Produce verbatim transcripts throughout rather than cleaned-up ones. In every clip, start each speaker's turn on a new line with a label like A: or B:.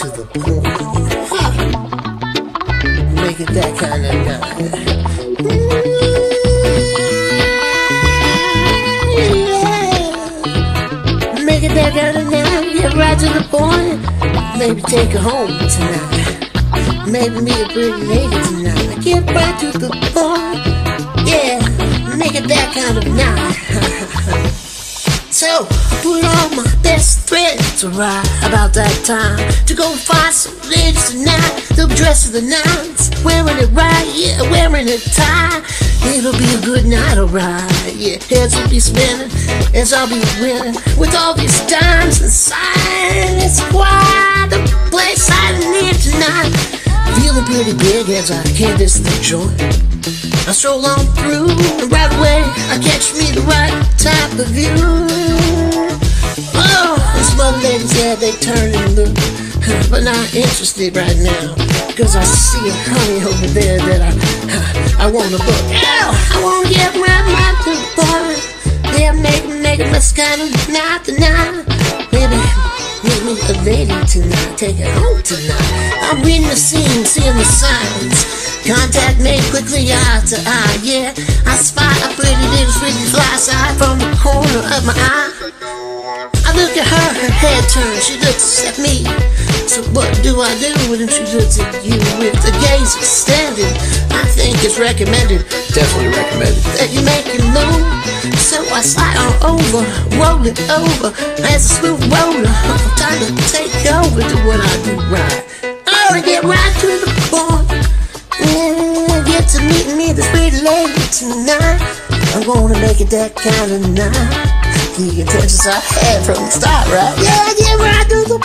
A: to the point. Make it that kind of night. Yeah. Make it that kind of night. Get right to the point. Maybe take her home tonight. Maybe meet a pretty lady tonight. Get right to the point. Yeah, make it that kind of night. So, put on my best thread to ride about that time to go find some ladies tonight. They'll be dressed to the nines, wearing it right, yeah, wearing a tie. It'll be a good night, alright, yeah. Heads will be spinning as I'll be winning with all these dimes inside. It's quite a place I need tonight. Feeling pretty big as I canvas the joint. I stroll on through, and right away I catch me the right type of view. Oh, and some other ladies, yeah, they turn and look, but not interested right now, cause I see a honey over there that I I wanna book. Ow, I wanna get right, right to the point. Yeah, make it, make it, let's kind of night tonight. Maybe meet me a lady tonight, take it home tonight. I'm reading the scene, seeing the signs. Contact made quickly, eye to eye, yeah. I spot a pretty little pretty fly side from the corner of my eye. I look at her, her head turns, she looks at me. So what do I do when she looks at you with the gaze extended? I think it's recommended,
B: Definitely recommended.
A: that you make it move. So I slide on over, roll it over as a smooth roller. Time to take over, do what I do right. I wanna get right to the point. Yeah, get to meet me, this pretty lady tonight. I'm gonna make it that kind of night. The intentions I had from the start, right? Yeah, get right to the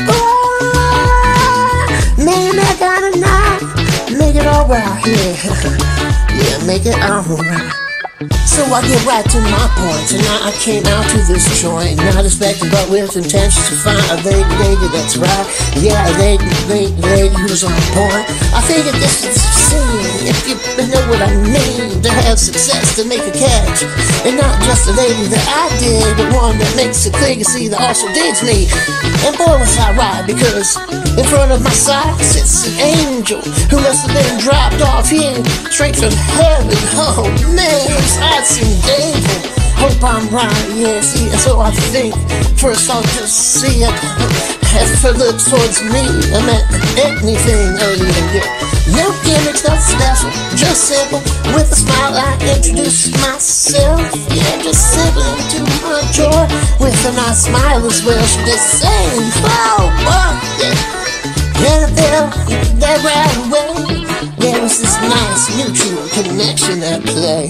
A: point. Man, that kind of night. Make it alright, yeah. Yeah, make it alright. So I get right to my point. Tonight I came out to this joint, not expecting but with intentions to find a lady, lady that's right. Yeah, a lady, lady, lady who's on point. I figured this is scene, if you know what I mean, to have success, to make a catch. And not just a lady that I dig, but one that makes it clear to see that also digs me. And boy was I right, because in front of my side sits an angel who must have been dropped off here straight from heaven. Oh man, I'd seen David. Hope I'm right, yeah, see, and so I think first I'll just see it. As her lips towards me, I meant anything other than good. No gimmicks, nothing special, just simple. With a smile I introduce myself. Yeah, just simple into my joy. With a nice smile as well, she just saying, oh, oh, yeah. And I felt that right away. There was this nice mutual connection at play.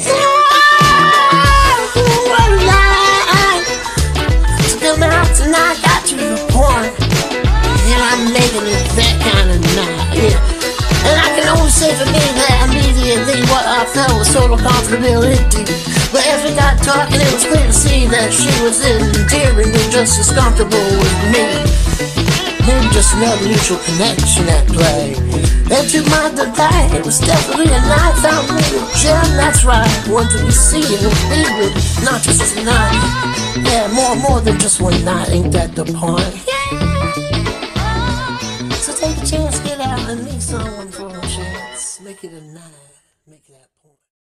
A: What a night to come out tonight, got to the point, and I'm making it that kind of night, yeah. And I can only say for me that immediately what I felt was total comfortability. But as we got talking, it was clear to see that she was endearingly just as comfortable with me. Maybe just another mutual connection at play. And to my delight, it was definitely a night found me a gem, that's right. One to be seen and be with, not just tonight. Yeah, more, more than just one night, ain't that the point? So take a chance, get out and meet someone for a chance. Make it a night, make that point.